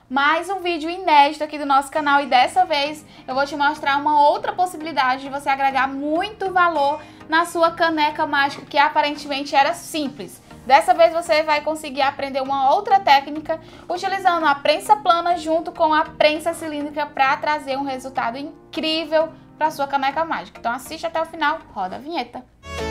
mais um vídeo inédito aqui do nosso canal e dessa vez eu vou te mostrar uma outra possibilidade de você agregar muito valor na sua caneca mágica que aparentemente era simples. Dessa vez você vai conseguir aprender uma outra técnica utilizando a prensa plana junto com a prensa cilíndrica para trazer um resultado incrível para sua caneca mágica. Então assiste até o final, roda a vinheta.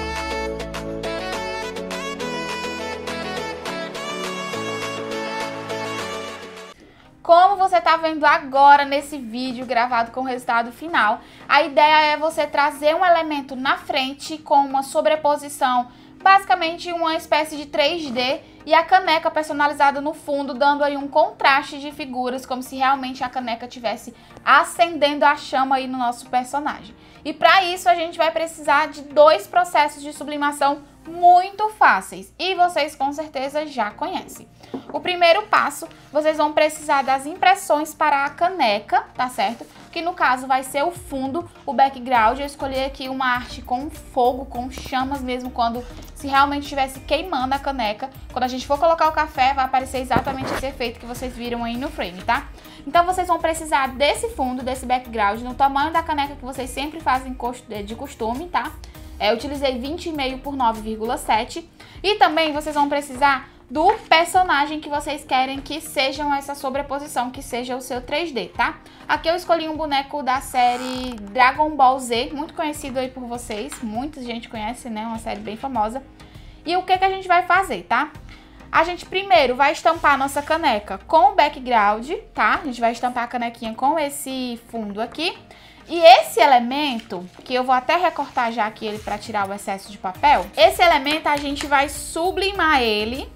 Como você está vendo agora nesse vídeo gravado com o resultado final, a ideia é você trazer um elemento na frente com uma sobreposição, basicamente uma espécie de 3D, e a caneca personalizada no fundo, dando aí um contraste de figuras, como se realmente a caneca estivesse acendendo a chama aí no nosso personagem. E para isso a gente vai precisar de dois processos de sublimação muito fáceis e vocês com certeza já conhecem. O primeiro passo, vocês vão precisar das impressões para a caneca, tá certo? Que no caso vai ser o fundo, o background. Eu escolhi aqui uma arte com fogo, com chamas mesmo, quando se realmente estivesse queimando a caneca. Quando a gente for colocar o café, vai aparecer exatamente esse efeito que vocês viram aí no frame, tá? Então vocês vão precisar desse fundo, desse background, no tamanho da caneca que vocês sempre fazem de costume, tá? Eu utilizei 20,5 por 9,7. E também vocês vão precisar do personagem que vocês querem que sejam essa sobreposição, que seja o seu 3D, tá? Aqui eu escolhi um boneco da série Dragon Ball Z, muito conhecido aí por vocês, muita gente conhece, né? Uma série bem famosa. E o que a gente vai fazer, tá? A gente primeiro vai estampar a nossa caneca com o background, tá? A gente vai estampar a canequinha com esse fundo aqui. E esse elemento, que eu vou até recortar já aqui ele para tirar o excesso de papel, esse elemento a gente vai sublimar ele.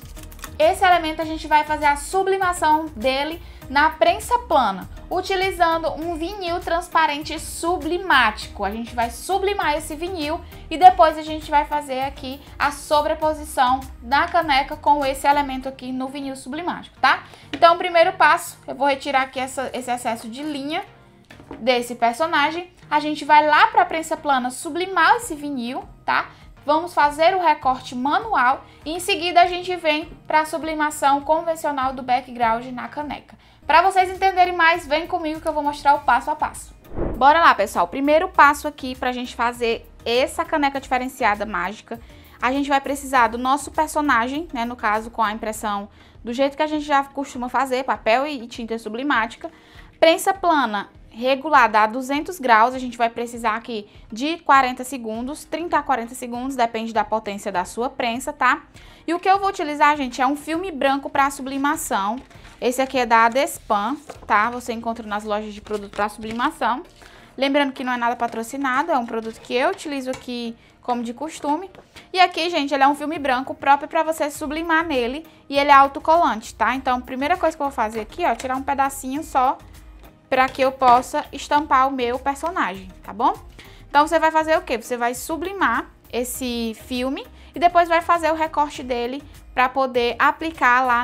Esse elemento a gente vai fazer a sublimação dele na prensa plana, utilizando um vinil transparente sublimático. A gente vai sublimar esse vinil e depois a gente vai fazer aqui a sobreposição da caneca com esse elemento aqui no vinil sublimático, tá? Então, o primeiro passo, eu vou retirar aqui esse excesso de linha desse personagem. A gente vai lá para a prensa plana sublimar esse vinil, tá? Vamos fazer o recorte manual e em seguida a gente vem para a sublimação convencional do background na caneca. Para vocês entenderem mais, vem comigo que eu vou mostrar o passo a passo. Bora lá, pessoal. Primeiro passo aqui para a gente fazer essa caneca diferenciada mágica, a gente vai precisar do nosso personagem, né? No caso, com a impressão do jeito que a gente já costuma fazer, papel e tinta sublimática. Prensa plana regulada a 200 graus, a gente vai precisar aqui de 40 segundos, 30 a 40 segundos, depende da potência da sua prensa, tá? E o que eu vou utilizar, gente, é um filme branco para sublimação. Esse aqui é da Adespan, tá? Você encontra nas lojas de produto para sublimação. Lembrando que não é nada patrocinado, é um produto que eu utilizo aqui como de costume. E aqui, gente, ele é um filme branco próprio para você sublimar nele e ele é autocolante, tá? Então, a primeira coisa que eu vou fazer aqui, ó, tirar um pedacinho só para que eu possa estampar o meu personagem, tá bom? Então, você vai fazer o quê? Você vai sublimar esse filme e depois vai fazer o recorte dele para poder aplicar lá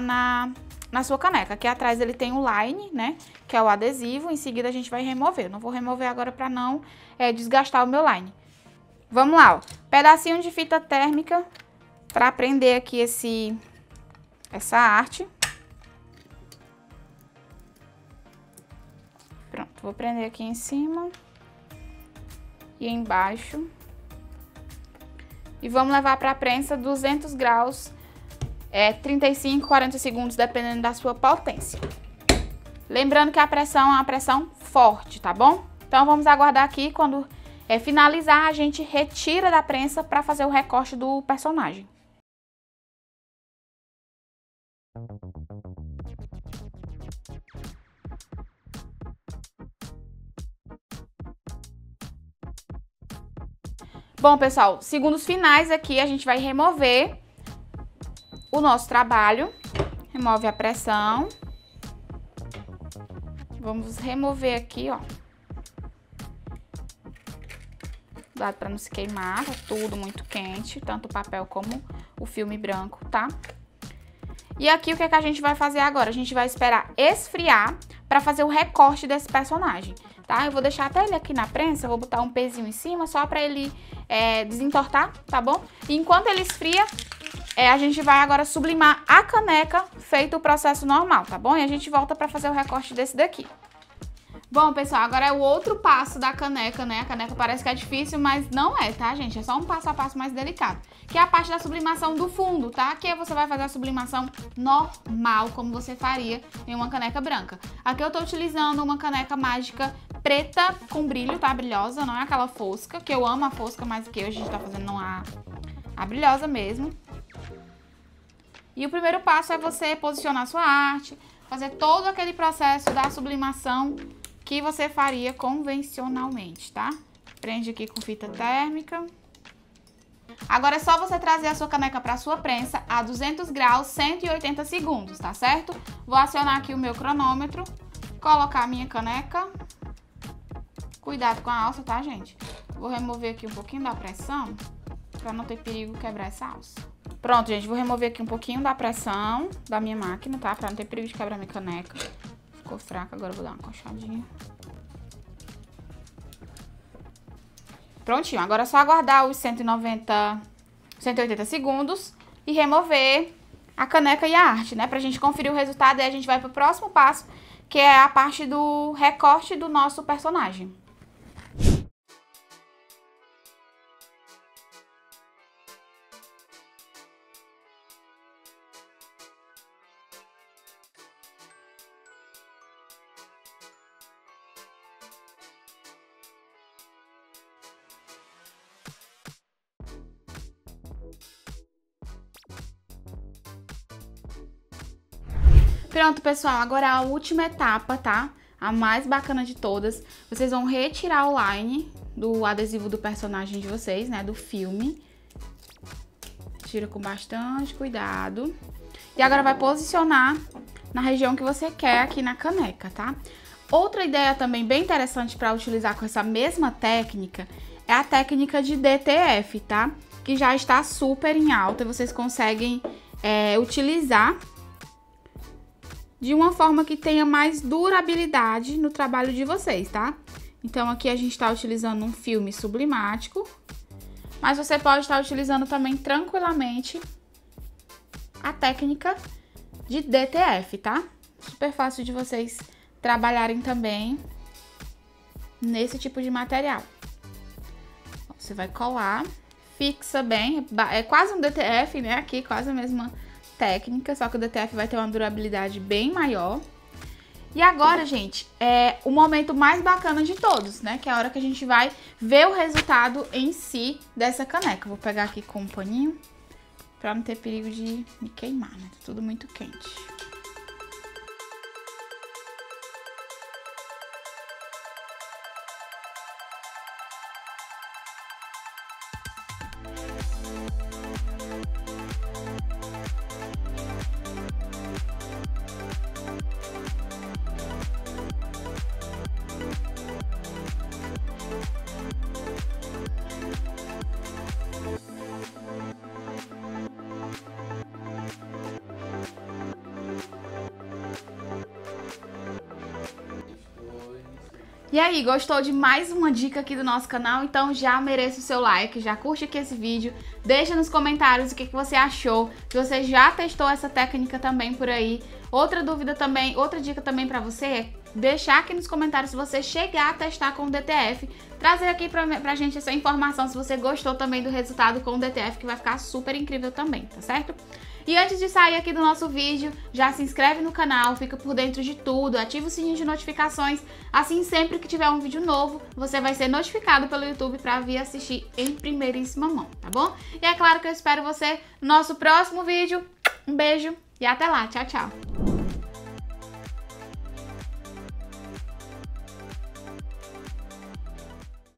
na sua caneca. Aqui atrás ele tem o line, né? Que é o adesivo. Em seguida, a gente vai remover. Eu não vou remover agora para não desgastar o meu line. Vamos lá, ó. Pedacinho de fita térmica para prender aqui essa arte. Pronto, vou prender aqui em cima e embaixo. E vamos levar para a prensa 200 graus, 35, 40 segundos, dependendo da sua potência. Lembrando que a pressão é uma pressão forte, tá bom? Então, vamos aguardar aqui. Quando finalizar, a gente retira da prensa para fazer o recorte do personagem. Bom, pessoal, segundos finais aqui, a gente vai remover o nosso trabalho. Remove a pressão. Vamos remover aqui, ó. Cuidado para não se queimar, tá tudo muito quente, tanto o papel como o filme branco, tá? E aqui o que a gente vai fazer agora? A gente vai esperar esfriar para fazer o recorte desse personagem, tá? Eu vou deixar até ele aqui na prensa, vou botar um pezinho em cima só para ele desentortar, tá bom? E enquanto ele esfria, a gente vai agora sublimar a caneca, feito o processo normal, tá bom? E a gente volta pra fazer o recorte desse daqui. Bom, pessoal, agora é o outro passo da caneca, né? A caneca parece que é difícil, mas não é, tá, gente? É só um passo a passo mais delicado. Que é a parte da sublimação do fundo, tá? Aqui você vai fazer a sublimação normal, como você faria em uma caneca branca. Aqui eu tô utilizando uma caneca mágica preta com brilho, tá? Brilhosa, não é aquela fosca, que eu amo a fosca, mas que hoje a gente tá fazendo a brilhosa mesmo. E o primeiro passo é você posicionar a sua arte, fazer todo aquele processo da sublimação que você faria convencionalmente, tá? Prende aqui com fita térmica. Agora é só você trazer a sua caneca para a sua prensa a 200 graus, 180 segundos, tá certo? Vou acionar aqui o meu cronômetro, colocar a minha caneca. Cuidado com a alça, tá, gente? Vou remover aqui um pouquinho da pressão, para não ter perigo quebrar essa alça. Pronto, gente, vou remover aqui um pouquinho da pressão da minha máquina, tá? Para não ter perigo de quebrar minha caneca. Ficou fraca, agora eu vou dar uma coxadinha. Prontinho, agora é só aguardar os 180 segundos e remover a caneca e a arte, né? Pra gente conferir o resultado e aí a gente vai pro próximo passo, que é a parte do recorte do nosso personagem. Pronto, pessoal, agora a última etapa, tá? A mais bacana de todas. Vocês vão retirar o line do adesivo do personagem de vocês, né? Do filme. Tira com bastante cuidado. E agora vai posicionar na região que você quer aqui na caneca, tá? Outra ideia também bem interessante para utilizar com essa mesma técnica é a técnica de DTF, tá? Que já está super em alta e vocês conseguem utilizar de uma forma que tenha mais durabilidade no trabalho de vocês, tá? Então, aqui a gente está utilizando um filme sublimático, mas você pode estar utilizando também tranquilamente a técnica de DTF, tá? Super fácil de vocês trabalharem também nesse tipo de material. Você vai colar, fixa bem, é quase um DTF, né? Aqui, quase a mesma técnica, só que o DTF vai ter uma durabilidade bem maior. E agora, gente, é o momento mais bacana de todos, né? Que é a hora que a gente vai ver o resultado em si dessa caneca. Vou pegar aqui com um paninho pra não ter perigo de me queimar, né? Tá tudo muito quente. E aí, gostou de mais uma dica aqui do nosso canal? Então já merece o seu like, já curte aqui esse vídeo, deixa nos comentários o que você achou, se você já testou essa técnica também por aí. Outra dúvida também, outra dica também pra você é deixar aqui nos comentários se você chegar a testar com o DTF, trazer aqui pra gente essa informação se você gostou também do resultado com o DTF, que vai ficar super incrível também, tá certo? E antes de sair aqui do nosso vídeo, já se inscreve no canal, fica por dentro de tudo, ativa o sininho de notificações, assim sempre que tiver um vídeo novo, você vai ser notificado pelo YouTube para vir assistir em primeiríssima mão, tá bom? E é claro que eu espero você no nosso próximo vídeo. Um beijo e até lá, tchau, tchau!